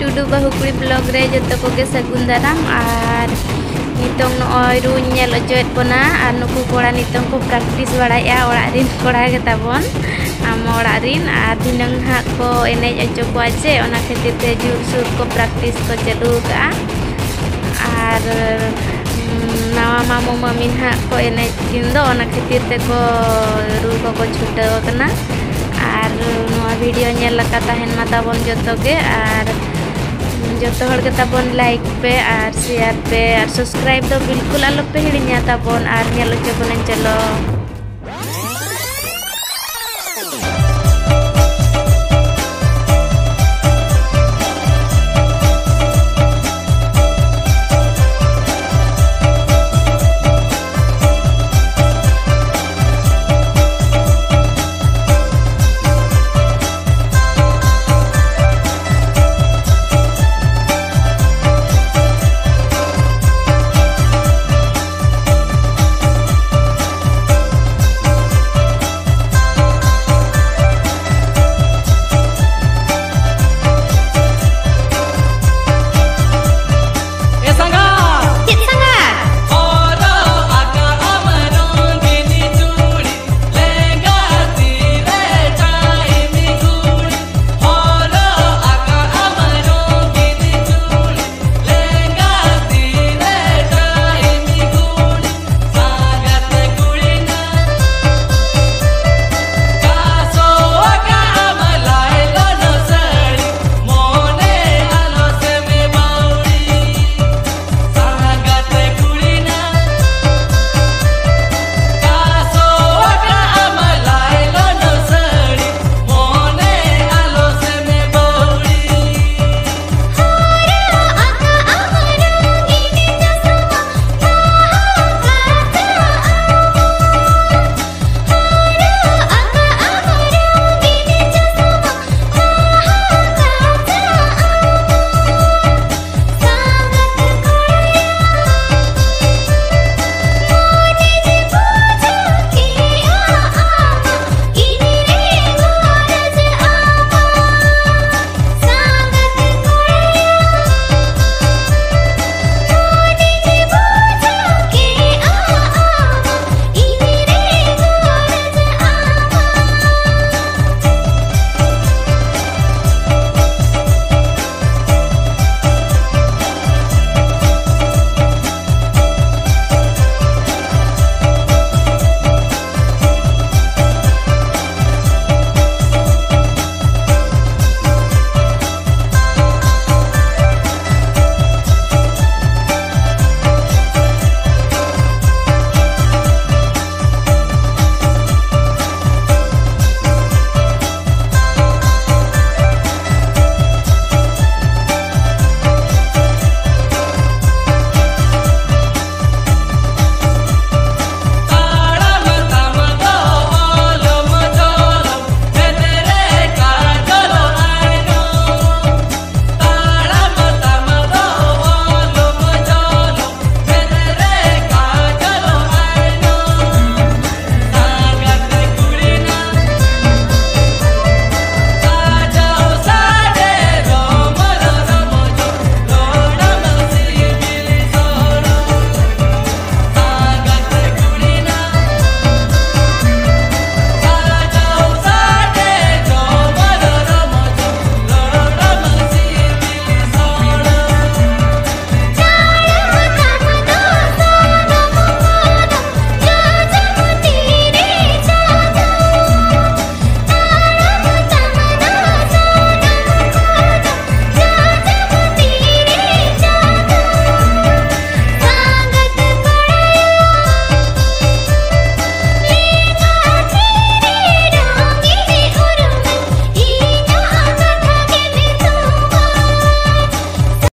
टुडू बाहु कुड़ी ब्लॉग रे जतो को के सगुन दाराम और नितोंग नय रुñ नेल अजोएत बना और नुकु कोड़ा नितोंग को प्रैक्टिस बड़ाया ओड़ा रिन कोड़ा गे ताबन आम ओड़ा रिन और दिनंग हा को एनेज अजो को आचे ओना खातिर ते जुर सुर को प्रैक्टिस को चालू का और नावा मामू मामी हा को एनेज किन दो ओना खातिर ते को रू को छुटाव कना और वीडियो नेल लका तहन मा ताबन जतो के और जतो हर के ताबन लाइक पे और शेयर पे और सब्सक्राइब तो बिल्कुल आलो पे हिड़िया ताबन और नेल चबन चलो।